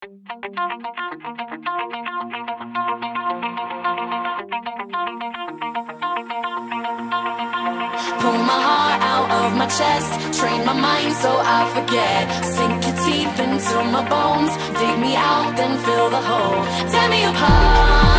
Pull my heart out of my chest, train my mind so I forget. Sink your teeth into my bones, dig me out, then fill the hole. Tear me apart.